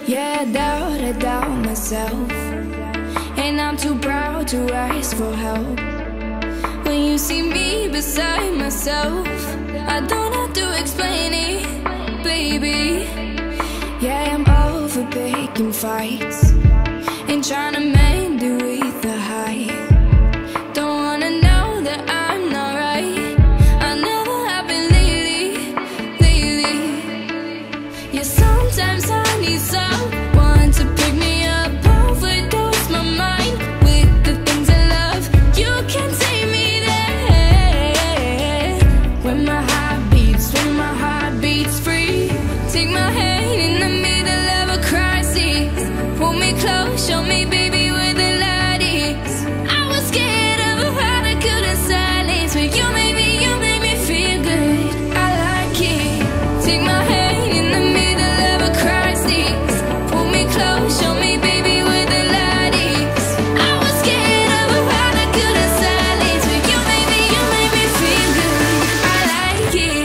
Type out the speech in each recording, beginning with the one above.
Yeah, I doubt myself, and I'm too proud to ask for help. When you see me beside myself, I don't have to explain it, baby. Yeah, I'm over picking fights and trying to mend it with the height. Don't wanna know that I'm not right. I never have been lately. Yeah, sometimes I need someone to pick me up, overdose my mind with the things I love. You can take me there when my heart beats free. Take my hand in the middle of a crisis, pull me close, show me, baby, where the light is. I was scared of a heart I couldn't silence, but you made me feel good. I like it. Take my hand in the middle of a crisis, pull me close, show me, baby, where the light is. I was scared of a heart I couldn't silence, but you made me feel good. I like it.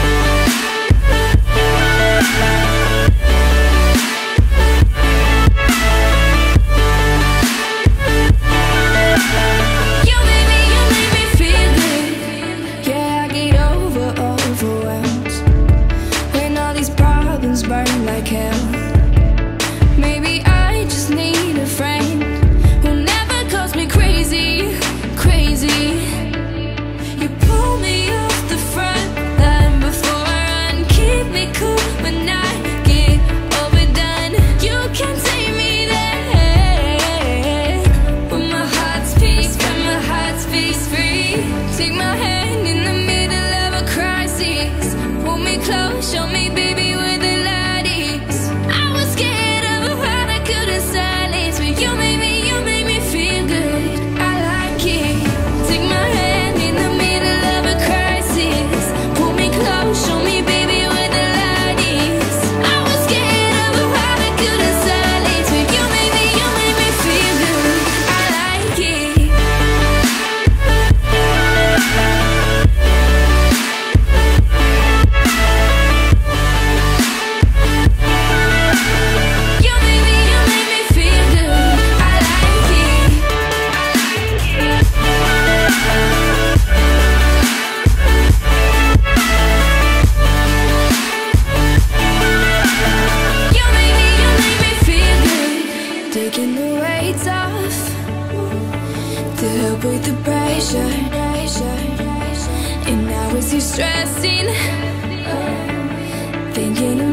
You made me feel good. Yeah, I get overwhelmed when all these problems burn like hell. Maybe I just need a friend who never calls me crazy. You pull me off the front line before I run, keep me cool when I get overdone. You can take me there when my heart's peace free. Take my hand in the middle of a crisis, pull me close, show me, baby, where the light is. I was scared of a heart I couldn't silence, but you made me feel good. I like it. Take my hand in the middle of a crisis, pull me close, show me, baby, where the light is. I was scared of a heart I couldn't silence, but you made me feel good. I like it. You made me feel good. I like it. You made me feel good. Taking the weights off to help with the pressure. And now it's you stressing, thinking